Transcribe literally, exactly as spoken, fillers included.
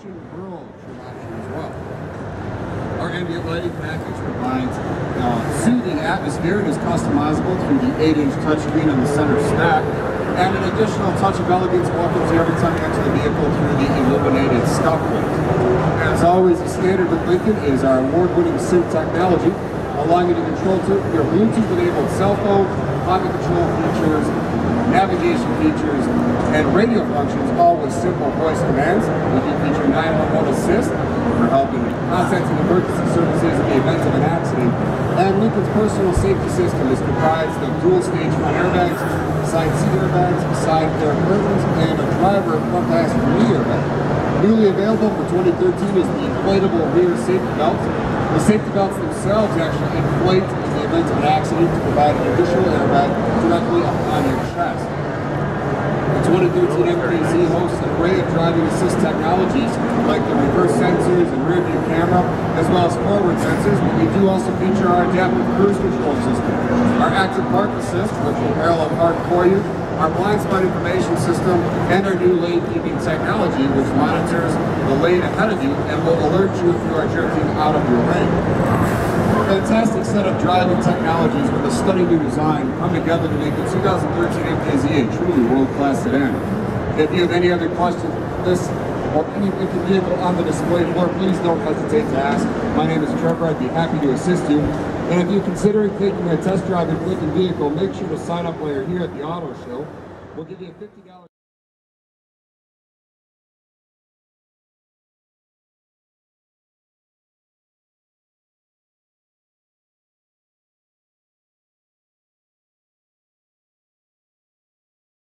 trim rural trim option as well. Our ambient lighting package provides uh, soothing atmosphere and is customizable through the eight inch touchscreen on the center stack. And an additional touch of elegance welcomes you every time you enter the vehicle through the illuminated stop plate. As always, the standard with Lincoln is our award-winning sync technology, allowing you to control to your Bluetooth-enabled cell phone, climate control features, navigation features, and radio functions, all with simple voice commands. We do feature nine one one assist for helping contacting emergency services in the event of an accident. And Lincoln's personal safety system is comprised of dual-stage front airbags, side seat airbags, side air curtains, and a driver front passenger knee airbag. Newly available for twenty thirteen is the inflatable rear safety belt. The safety belts themselves actually inflate in the event of an accident to provide an additional airbag directly on your chest. The twenty thirteen M K Z hosts an array of driving assist technologies like the reverse sensors and rear view camera, as well as forward sensors, but we do also feature our adaptive cruise control system, our active park assist, which will parallel park for you, our blind spot information system, and our new lane keeping technology, which monitors the lane ahead of you and will alert you if you are jerking out of your lane. A fantastic set of driving technologies with a stunning new design come together to make the two thousand thirteen M K Z a truly world-class sedan. If you have any other questions about this or any Lincoln vehicle on the display floor, please don't hesitate to ask. My name is Trevor. I'd be happy to assist you. And if you're considering taking a test drive in a Lincoln vehicle, make sure to sign up while you're here at the auto show. We'll give you a fifty dollars